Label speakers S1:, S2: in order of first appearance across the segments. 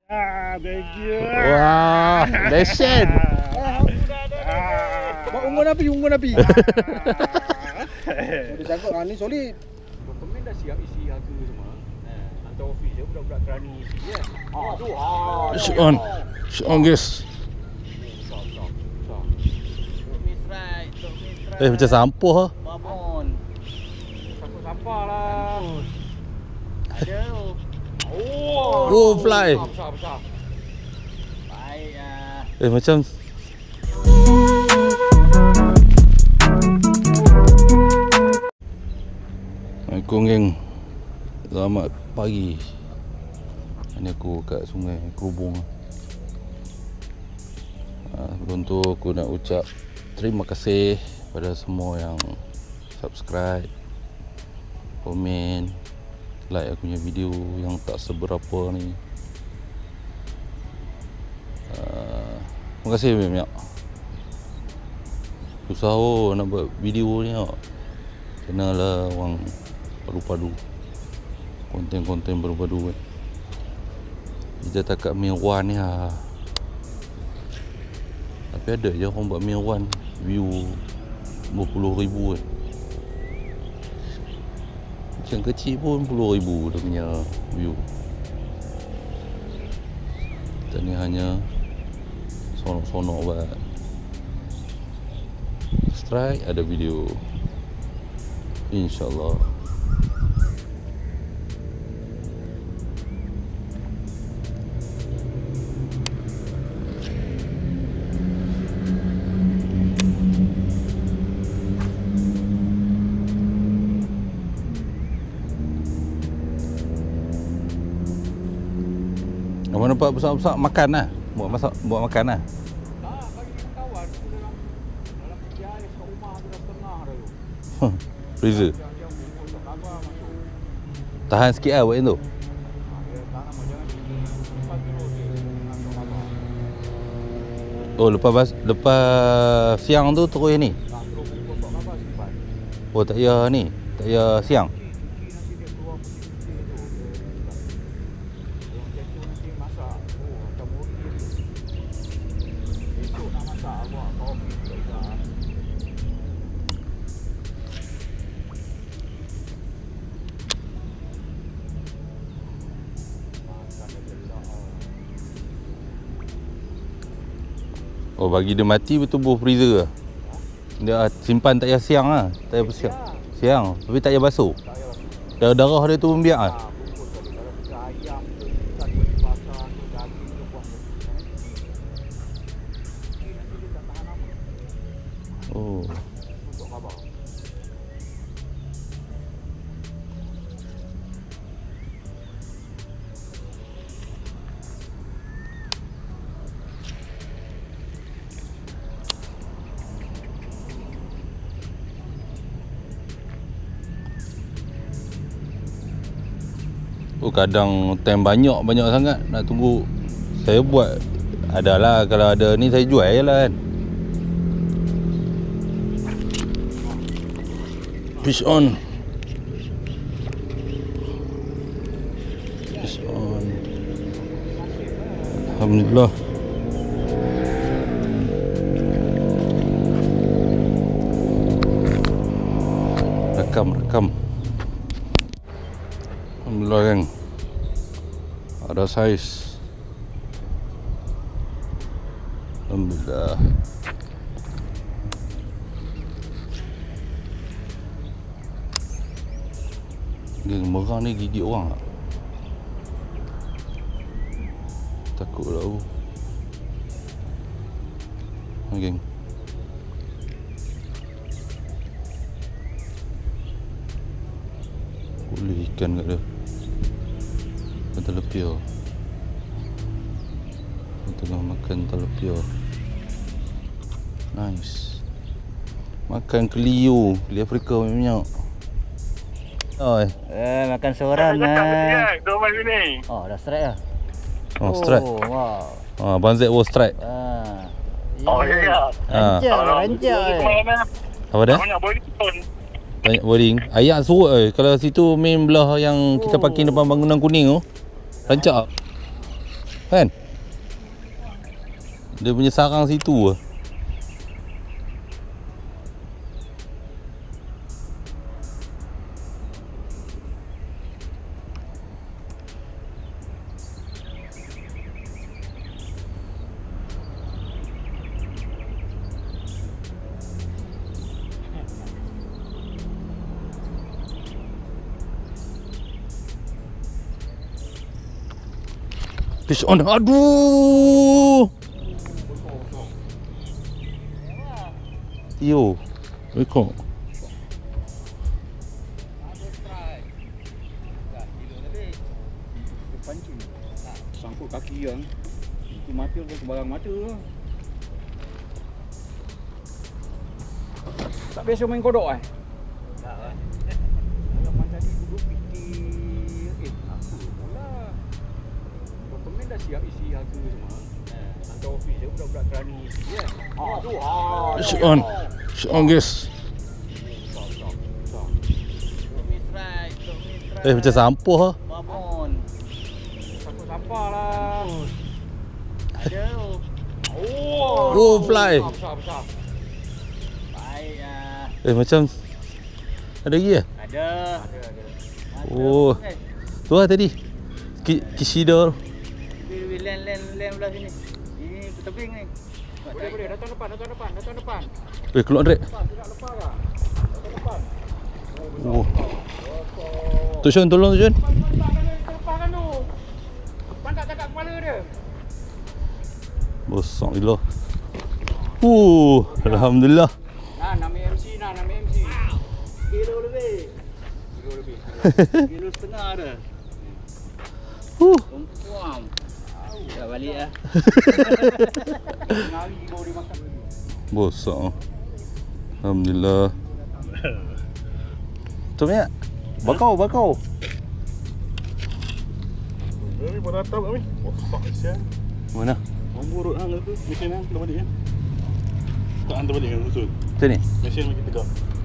S1: Thank you.
S2: Wah, lesen.
S3: Bawa unggun api. Dia cakap ni solid.
S1: Dokumen dah siap isi harga semua. Hantar office dia budak-budak kerani isi kan. Tu.
S2: Shoot on guys. Macam sampah lah.
S4: Babon.
S1: Sampah lah.
S4: Ada.
S2: Oh, fly.
S1: Besar.
S4: Baik ah.
S2: Macam Assalamualaikum geng. Selamat pagi. Ini aku kat Sungai Kerubung. Sebelum tu aku nak ucap terima kasih pada semua yang subscribe, komen, like aku punya video yang tak seberapa ni. Terima kasih banyak. Susah nak buat video ni. Kenalah orang padu-padu, konten-konten berpadu kan. Kita tak kat Mirwan ni lah. Tapi ada je orang buat Mirwan view 20,000 kan. Macam kecil pun 10,000 dia punya view. Kita ni hanya sonok-sonok buat strike ada video. InsyaAllah. Abang nampak besar-besar makan lah. Buat makan lah.
S1: Kawan tu dalam kerja kat rumah tu dah setengah dah tu.
S2: Freezer. Tahan sikit lah buat yang tu. Oh, lepas siang tu terus ni. Oh, tak payah ni. Tak payah siang. Oh, bagi dia mati bertubuh freezer lah. Dia simpan tak payah siang lah. Tak payah bersiang. Siang. Tapi tak payah basuh. Darah dia tu membiak lah. Oh. Oh, kadang time banyak sangat nak tunggu. Saya buat adalah kalau ada ni saya jual je lah kan. Fish on. Alhamdulillah. Rekam. Alhamdulillah kan. Ada saiz. Alhamdulillah. Geng merah ni gigit orang tak? Takut lah aku. Geng. Boleh ikan kat dia. Telepia. Tengah makan telepia. Nice. Makan keliu Afrika banyak. Oi.
S4: Makan seorang lah.
S1: Dorang sini.
S4: Oh, dah strike lah.
S2: Oh, strike.
S4: Wow.
S2: Abang Z was strike.
S1: Oh, ya.
S4: Rancak.
S2: Apa dah?
S1: Banyak boleh pun.
S2: Banyak boarding. Ayak surut kalau situ main belah yang kita parking depan bangunan kuning tu. Rancak. Kan? Dia punya sarang situ lah. Fish on. Aduh. Yo. Rekod.
S1: Pancing. Sangkut kaki yang. Itu mata pun sembarang mata. Tak biasa main kodok eh? Tak lah. Kalau tadi dulu fikir, aku pula. Pemain dah siap isi harga semua. Hantar ofis dia budak-budak kerani isi kan. Tu.
S2: Fish on. Fish on guys. Macam sampah lah.
S4: Babon.
S1: Sampah lah.
S4: Ada tu.
S2: Oh, fly.
S1: Besar.
S4: Baik ah.
S2: Macam ada lagi ya?
S4: Ada.
S2: Oh. Tu lah tadi. Kishida.
S4: Len belah sini. Ini tebing ni.
S1: Boleh. Datang depan.
S2: Keluar Andrek.
S1: Tidak lepas lah. Datang depan.
S2: Oh. Tu Sean, tolong tu Sean.
S1: Lepas kan tu. Pantat dekat kepala dia.
S2: Besar gila. Alhamdulillah.
S1: Nama MC.
S4: Kilo lebih. Kilo setengah ada. Perempuan. Dah balik lah.
S1: Hari baru dia makan lagi.
S2: Besar. Alhamdulillah. Tu ya. Bakau.
S5: Ni pada atap kami. Besar siang.
S2: Mana?
S5: Buruk hang tu. Mesin hang dah balik kan. Tak hantar balik kan usul.
S2: Tu ni.
S5: Mesin lagi tegak.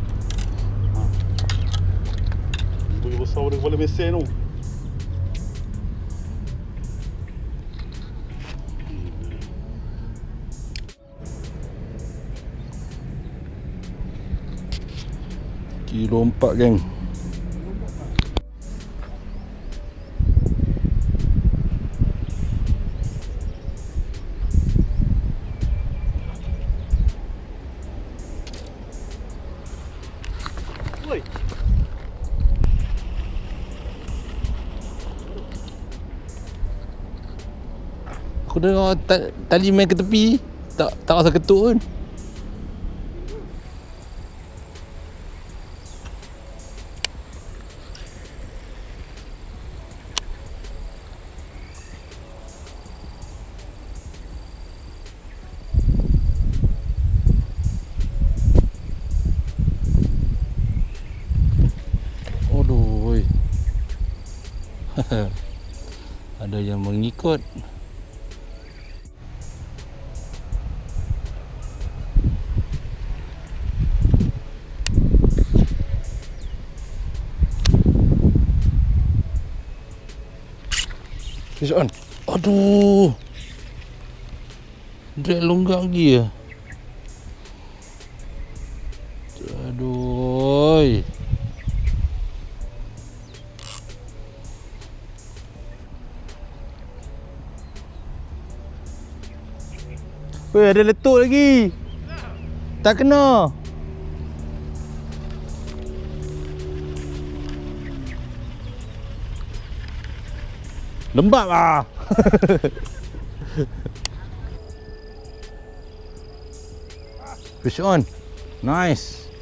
S5: Tu besar pada kepala mesin tu.
S2: Kilo 4 geng.
S5: Oi.
S2: Aku dengar tali main ke tepi. Tak rasa ketuk pun. Aduh. Ada yang mengikut. Fish on. Aduh. Drag longgar lagi ya. Aduh. Weh, ada letup lagi. Tak kena. Lembab lah. Fish on. Nice.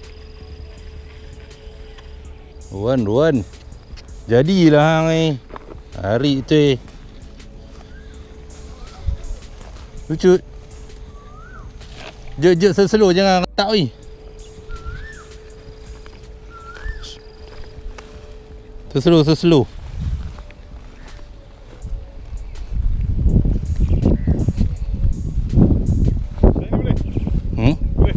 S2: Ruan. Jadilah hang ni. Hari tu. Lucu. Je slow jangan tak oi. Slow.
S5: Boleh.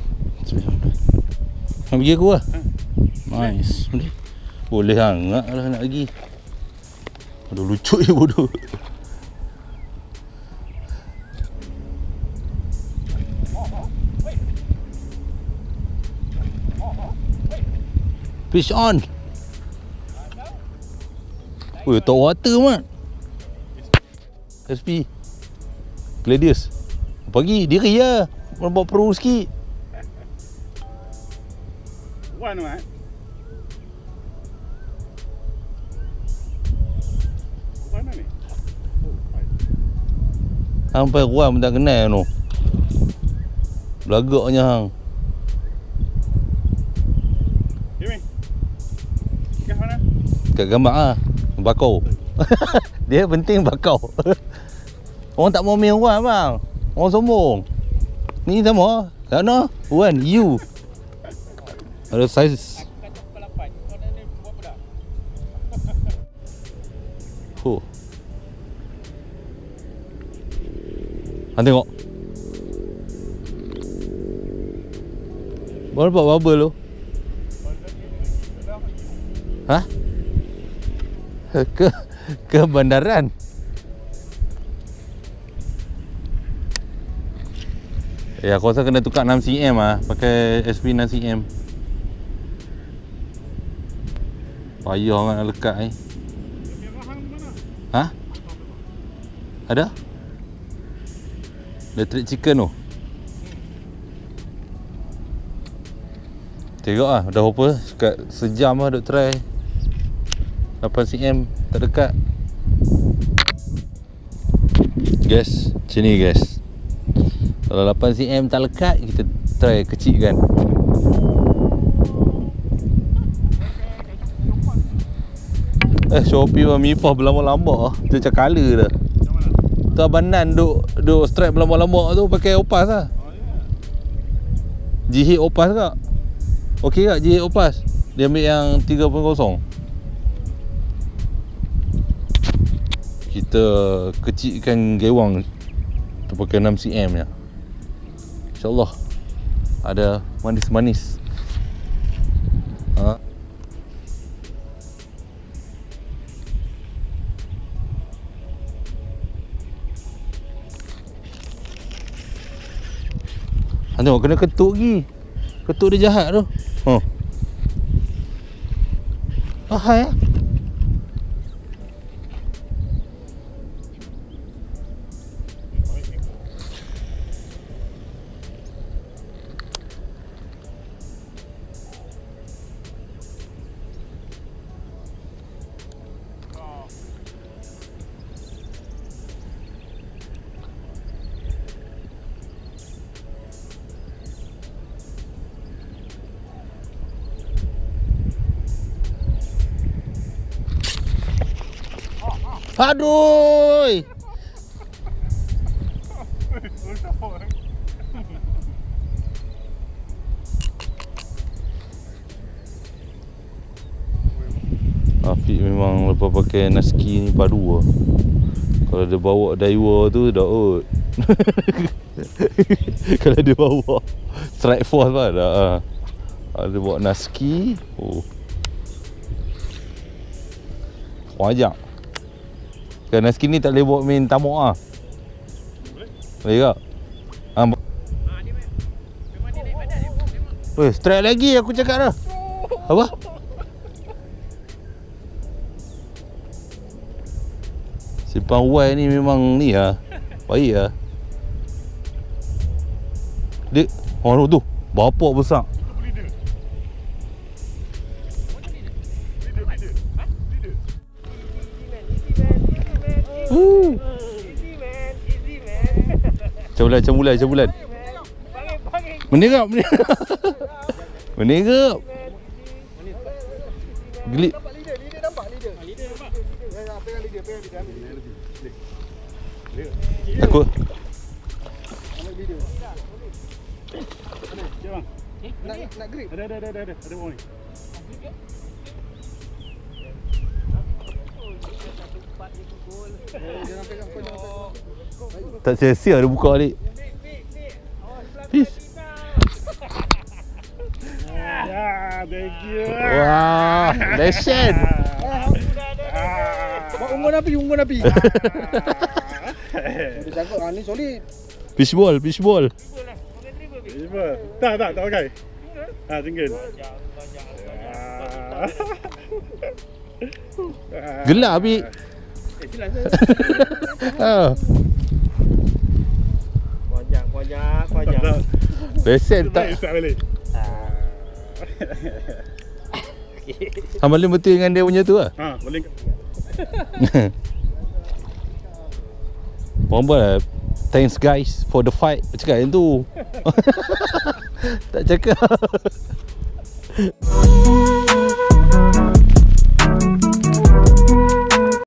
S2: Nak pergi aku lah. Nice. Boleh sangat lah nak pergi. Aduh lucu je bodoh. Fish on. Ui, top water mat. SP Gladius. Pagi diri lah. Bawa peru sikit.
S5: One mat. Mana ni?
S2: Sampai ruam tak kenal tu. Belagaknya hang.
S5: Ini. Kat mana?
S2: Kat gambar ah. Bakau. Dia penting bakau. Orang tak mau main orang bang. Orang sombong. Ni sama. Sana. Wan, you. Ada saiz. Huh. Hang tengok. Baru dapat bubble tu. Hah? Ke bandaran. Ya, aku rasa kena tukar 6cm ah, pakai SP 6cm. Payah nak lekat ni. Ha? Ada? Electric chicken tu. Tengok ah, dah apa? Dekat sejam lah duk try. 8cm tak dekat. Guys, macam ni guys. Kalau 8cm tak lekat, kita try kecilkan. Shopee pun mifah berlambak-lambak. Dia macam colour dah. Tu Abang Nan duk strap berlambak-lambak tu pakai Opus lah. GH Opus kak? Okey kak GH Opus? Dia ambil yang 3.0. Kita kecilkan gewang tu pakai 6cm nya. InsyaAllah ada manis-manis. Ha? Tengok kena ketuk lagi. Ketuk dia jahat tu. Hai eh. Aduh. Afiq memang lepas pakai Naski ni padu lah. Kalau dia bawa Daiwa tu dah out. Kalau dia bawa Strike Force lah dah. Kalau dia bawa Naski, oh, wajak. Kan Naski ni tak boleh bawa main tamak lah. Boleh tak? Weh, strike lagi aku cakap dah. Apa? Simpang Y ni memang ni lah. Baik lah. Dia, oh tu, bapak besar. Macam bulan. Menerap. Menerap. Gelip.
S3: Leader nampak leader. Pegang leader.
S2: Aku
S3: ambil video.
S5: Mana? Bang.
S3: Nak grip.
S5: Ada bawah ni.
S3: Jangan pegang kau, jangan pegang.
S2: tak sia-sia dia buka balik. Peace.
S5: Ya, thank you.
S2: Wah, legend.
S3: Unggun api. Dia cakap ni solid.
S2: Fishball.
S5: Tak pakai. Single.
S2: Gelap Abi.
S4: Silas.
S2: Ha.
S4: Kau ajak.
S2: Pesen tak.
S5: Start balik.
S2: Hang balik betul dengan dia punya tu lah.
S5: Ha, balik.
S2: Orang buat lah, thanks guys for the fight. Cakap yang tu. Tak cakap.